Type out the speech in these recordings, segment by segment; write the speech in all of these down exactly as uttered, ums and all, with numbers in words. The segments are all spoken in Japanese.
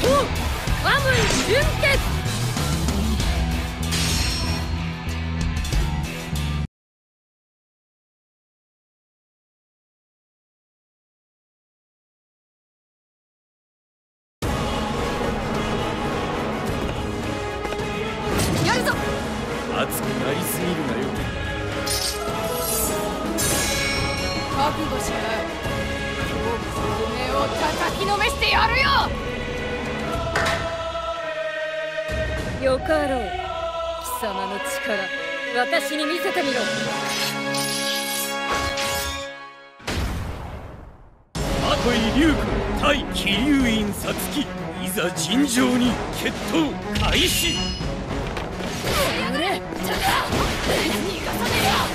ワムイ純潔。やるぞ。 熱くなりすぎるなよ。 覚悟しな。今日こそおめえを叩きのめしてやるよ。よかろう。貴様の力、私に見せてみろ。 跡井龍子対桐生院皐月、いざ尋常に決闘開始。 やれ、ちゃか逃がさねえよ。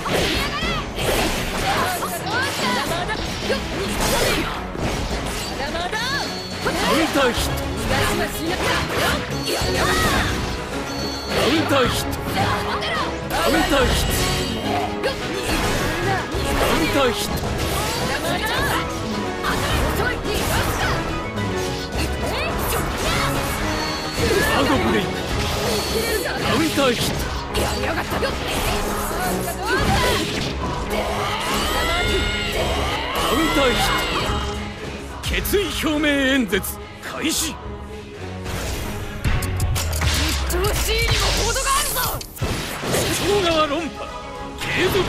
まだまだよっ、逃がさねえよ。まだまだカウンターヒット。 逃がしはしなかったよ。やるよ。 カウンターヒット。カウンターヒット。カウンターヒット。ハードブレイク。カウンターヒット。カウンターヒット。決意表明演説開始。 鬱陶しいにも程があるぞ。 主張側論破継続。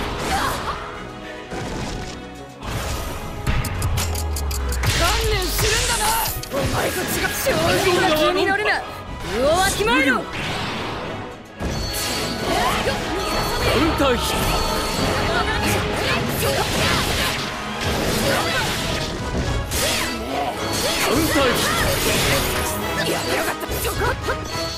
観念するんだな。お前と違う正直な気に乗るな。うわきまえろ。 カウンターヒット。カウンターヒット。 やりやがったちょこっと。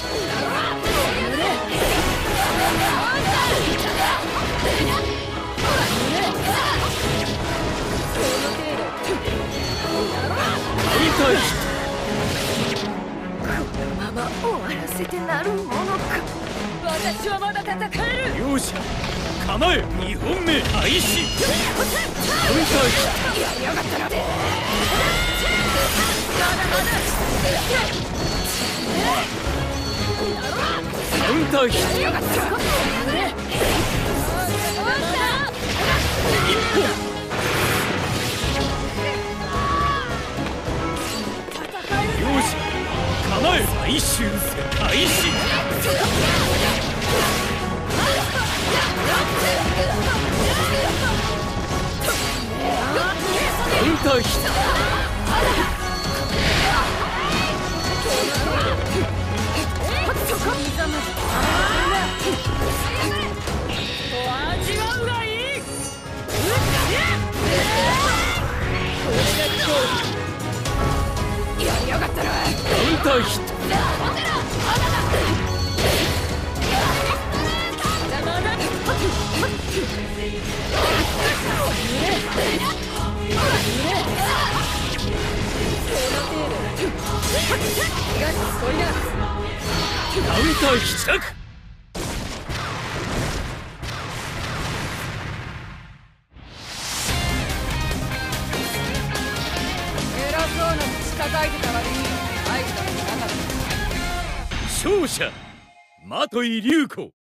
カウンターヒット。 このまま終わらせてなるものか。私はまだ戦える。 両者構えにほんめ開始。カウンターヒット。 やりやがったな。まだまだカウンターヒット。 やりやがった。 一本。両者構え最終戦開始。カウンターヒット。 味わうがいい。やりやがったな。 カウンターヒット。カウンターヒット。 偉そうな口叩いてた割に大したことなかった。 勝者的井龍子。